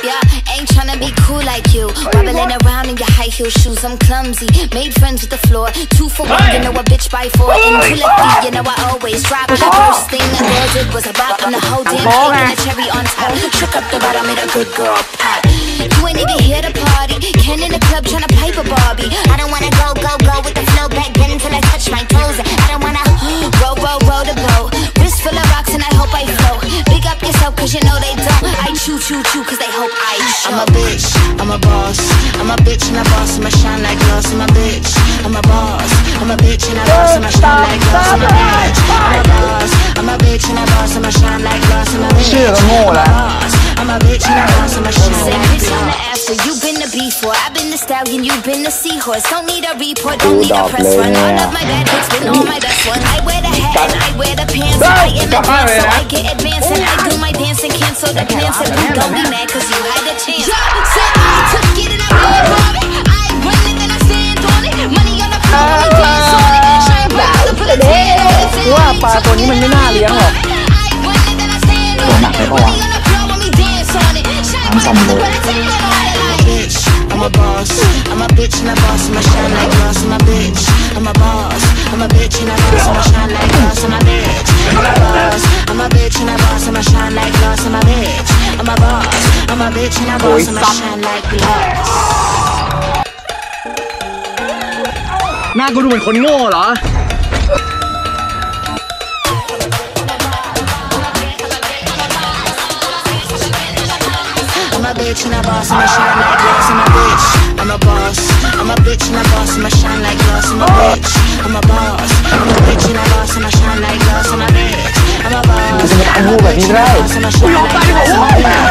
Yeah, ain't tryna be cool like you. Wobbling around in your high heel shoes, I'm clumsy. Made friends with the floor, 2 for 1, you know a bitch by 4. Intellect, you know I always drop. The first thing a girl did was a bop on the whole damn cake and a cherry on top. Shook up the bottom, made a good girl pop. You ain't even here to party. Ken in the club tryna pipe a Barbie. I don't wanna go with the flow back then until I touch my toes. I don't wanna roll the boat. Wrist full of rocks and I hope I float. Big up yourself cause you know they don't. I chew cause they hope I show. I'm a bitch, I'm a boss. I'm a bitch and a boss, I'ma shine like glass. I'm a bitch, I'm a boss. I'm a bitch and a boss, I'ma shine like glass. I'm a bitch, I'm a boss. I'm a bitch and a boss, I'ma shine like glass. I'm a bitch, I'm a boss. I'm a bitch and a boss, I'ma shine like glass. You've been the before, I've been the stallion, you've been the seahorse. Don't need a report, don't need a press run. All of my bad hits been all my best ones. I wear the hat and I wear the pants. I am the dancer, so I get advanced and I do my dance and cancel the plans. And you don't be mad cause you had a chance. So I took it and I ran for it. I run it and I stand on it. Money on the floor, let me dance on it. Shine bright, put a tan on it. ว่าปลาตัวนี้มันไม่น่าเลี้ยงหรอกตัวหนักเลยปะวะซ้ำเลย I'm a boss, I'm a bitch and a boss, I'ma shine like glass. I'm a bitch, I'm a boss, I'm a bitch and a boss, I'ma shine like glass. I'm a bitch, I'm a boss, I'm a bitch and a boss, I'ma shine like glass. I'm a bitch, I'm a boss, I'm a bitch and a boss, I'ma shine like glass. หน้ากูดูเหมือนคนโง่เหรอ I'm a bitch and a boss, I'ma shine like glass. I'm a bitch, I'm a boss. I'm a bitch and a boss, I'ma shine like glass. I'm a bitch, I'm a boss. I'm a bitch and a boss, I'ma shine like glass. I'm a bitch, I'm a boss. I'm a bitch and a boss, I'ma shine like glass.